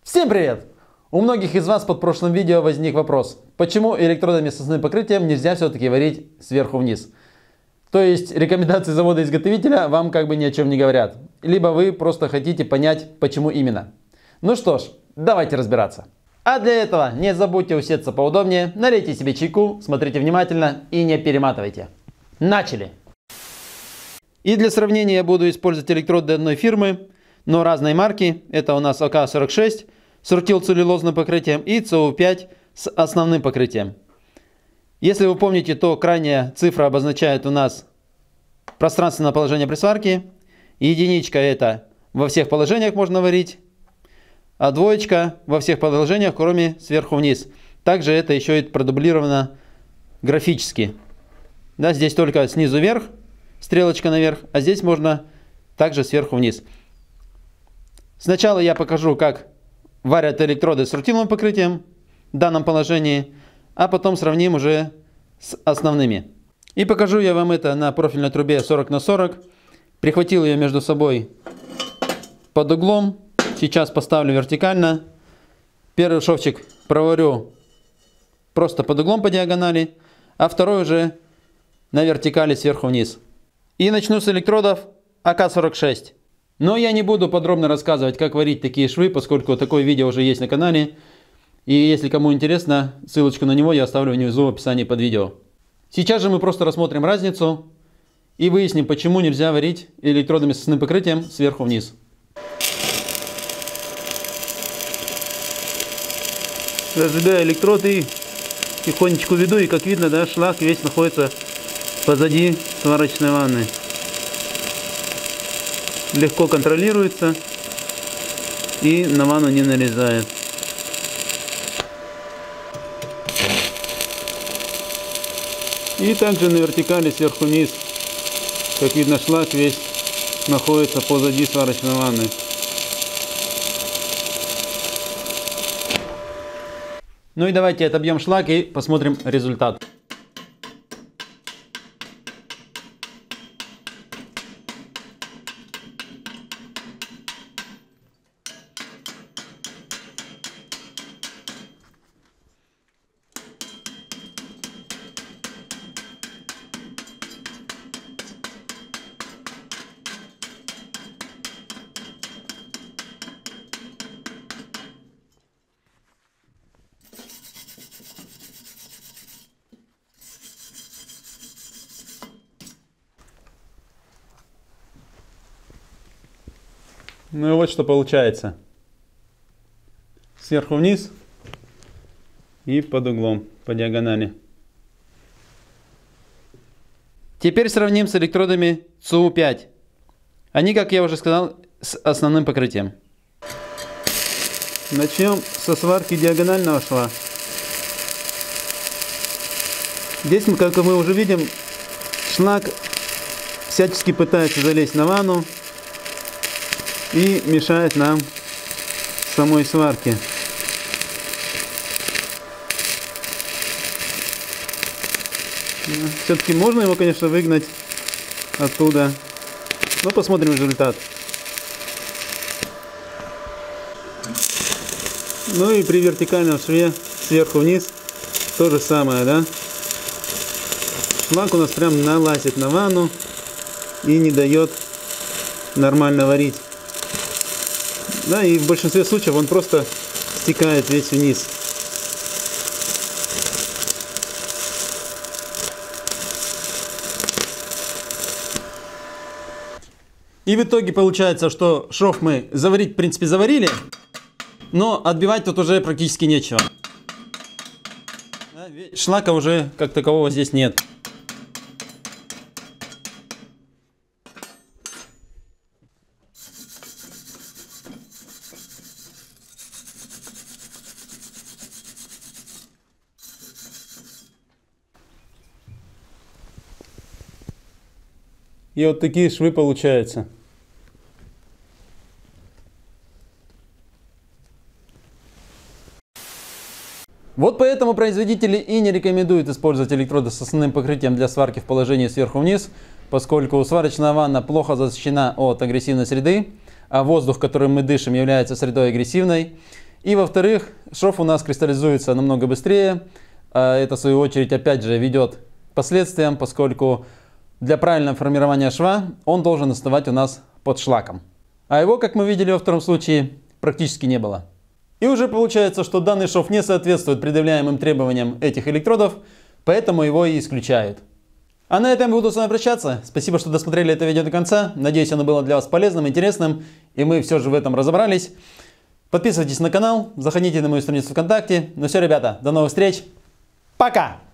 Всем привет! У многих из вас под прошлым видео возник вопрос, почему электродами с основным покрытием нельзя все-таки варить сверху вниз. То есть рекомендации завода-изготовителя вам как бы ни о чем не говорят. Либо вы просто хотите понять, почему именно. Ну что ж, давайте разбираться. А для этого не забудьте усесться поудобнее, налейте себе чайку, смотрите внимательно и не перематывайте. Начали! И для сравнения я буду использовать электроды одной фирмы, но разной марки. Это у нас АК-46 с рутилцеллюлозным покрытием и ЦУ-5 с основным покрытием. Если вы помните, то крайняя цифра обозначает у нас пространственное положение при сварке. Единичка — это во всех положениях можно варить, а двоечка во всех положениях, кроме сверху вниз. Также это еще и продублировано графически. Да, здесь только снизу вверх, стрелочка наверх, а здесь можно также сверху вниз. Сначала я покажу, как варят электроды с рутиловым покрытием в данном положении, а потом сравним уже с основными. И покажу я вам это на профильной трубе 40 на 40. Прихватил ее между собой под углом. Сейчас поставлю вертикально. Первый шовчик проварю просто под углом по диагонали, а второй уже на вертикали сверху вниз. И начну с электродов АК-46. Но я не буду подробно рассказывать, как варить такие швы, поскольку такое видео уже есть на канале. И если кому интересно, ссылочку на него я оставлю внизу в описании под видео. Сейчас же мы просто рассмотрим разницу и выясним, почему нельзя варить электродами с основным покрытием сверху вниз. Разжигаю электроды, тихонечку веду, и как видно, да, шлак весь находится позади сварочной ванны. Легко контролируется и на ванну не налезает. И также на вертикали сверху вниз, как видно, шлак весь находится позади сварочной ванны. Ну и давайте отобьем шлак и посмотрим результат. Ну и вот что получается. Сверху вниз и под углом, по диагонали. Теперь сравним с электродами ЦУ-5. Они, как я уже сказал, с основным покрытием. Начнем со сварки диагонального шва. Здесь, как мы уже видим, шлак всячески пытается залезть на ванну и мешает нам самой сварке. Все-таки можно его, конечно, выгнать оттуда, но посмотрим результат. Ну и при вертикальном шве сверху вниз то же самое, да? Шлак у нас прям налазит на ванну и не дает нормально варить. Да, и в большинстве случаев он просто стекает весь вниз. И в итоге получается, что шов мы заварить, в принципе, заварили, но отбивать тут уже практически нечего. Шлака уже как такового здесь нет. И вот такие швы получаются. Вот поэтому производители и не рекомендуют использовать электроды с основным покрытием для сварки в положении сверху вниз, поскольку сварочная ванна плохо защищена от агрессивной среды, а воздух, которым мы дышим, является средой агрессивной. И во-вторых, шов у нас кристаллизуется намного быстрее. Это в свою очередь опять же ведет к последствиям, поскольку для правильного формирования шва он должен оставать у нас под шлаком. А его, как мы видели во втором случае, практически не было. И уже получается, что данный шов не соответствует предъявляемым требованиям этих электродов, поэтому его и исключают. А на этом я буду с вами прощаться. Спасибо, что досмотрели это видео до конца. Надеюсь, оно было для вас полезным, интересным, и мы все же в этом разобрались. Подписывайтесь на канал, заходите на мою страницу ВКонтакте. Ну все, ребята, до новых встреч. Пока!